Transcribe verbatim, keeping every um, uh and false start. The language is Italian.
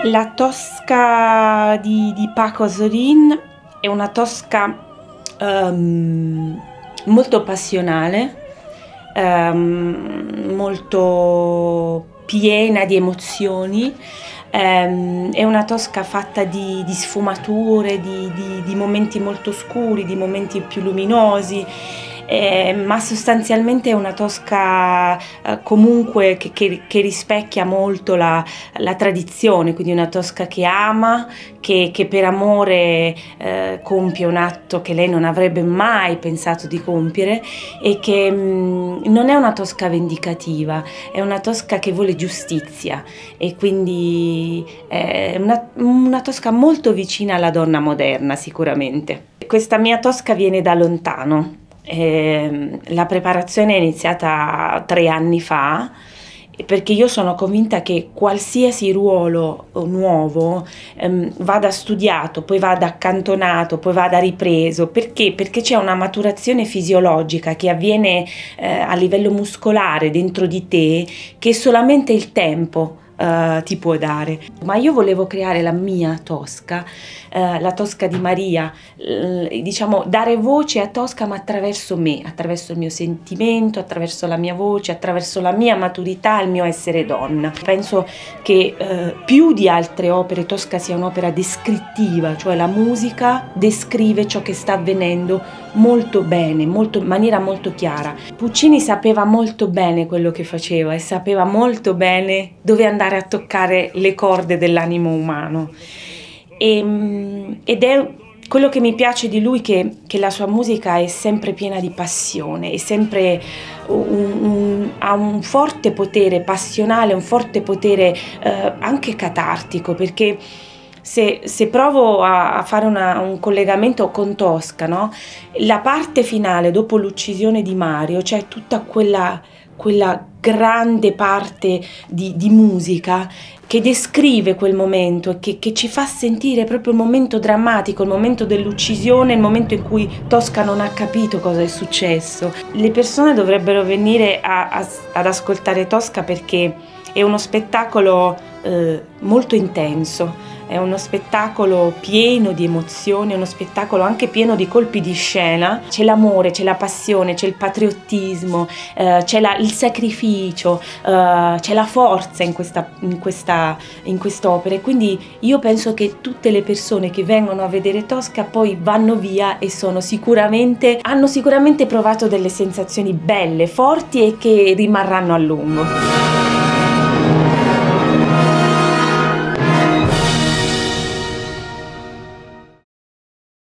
La Tosca di, di Paco Zorin è una Tosca um, molto passionale, um, molto piena di emozioni. Um, è una Tosca fatta di, di sfumature, di, di, di momenti molto scuri, di momenti più luminosi. Eh, ma sostanzialmente è una Tosca eh, comunque che, che, che rispecchia molto la, la tradizione, quindi una Tosca che ama, che, che per amore eh, compie un atto che lei non avrebbe mai pensato di compiere e che mh, non è una Tosca vendicativa, è una Tosca che vuole giustizia e quindi è una, una Tosca molto vicina alla donna moderna sicuramente. Questa mia Tosca viene da lontano. Eh, la preparazione è iniziata tre anni fa perché io sono convinta che qualsiasi ruolo nuovo ehm, vada studiato, poi vada accantonato, poi vada ripreso. Perché? Perché c'è una maturazione fisiologica che avviene eh, a livello muscolare dentro di te che solamente il tempo Uh, ti può dare. Ma io volevo creare la mia Tosca, uh, la Tosca di Maria, uh, diciamo dare voce a Tosca ma attraverso me, attraverso il mio sentimento, attraverso la mia voce, attraverso la mia maturità, il mio essere donna. Penso che uh, più di altre opere Tosca sia un'opera descrittiva, cioè la musica descrive ciò che sta avvenendo molto bene, molto, in maniera molto chiara. Puccini sapeva molto bene quello che faceva e sapeva molto bene dove andare a toccare le corde dell'animo umano e, ed è quello che mi piace di lui, che, che la sua musica è sempre piena di passione, è sempre un, un, ha un forte potere passionale, un forte potere eh, anche catartico, perché Se, se provo a, a fare una, un collegamento con Tosca, no? La parte finale, dopo l'uccisione di Mario, c'è tutta quella, quella grande parte di, di musica che descrive quel momento e che, che ci fa sentire proprio il momento drammatico, il momento dell'uccisione, il momento in cui Tosca non ha capito cosa è successo. Le persone dovrebbero venire a, a, ad ascoltare Tosca perché è uno spettacolo eh, molto intenso. È uno spettacolo pieno di emozioni, è uno spettacolo anche pieno di colpi di scena. C'è l'amore, c'è la passione, c'è il patriottismo, eh, c'è la, il sacrificio, eh, c'è la forza in questa, in questa, in quest'opera. Quindi io penso che tutte le persone che vengono a vedere Tosca poi vanno via e sono sicuramente, hanno sicuramente provato delle sensazioni belle, forti e che rimarranno a lungo.